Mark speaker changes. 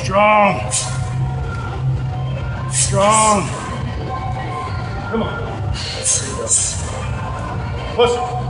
Speaker 1: Strong. Strong.
Speaker 2: Come on. There you go. Push it.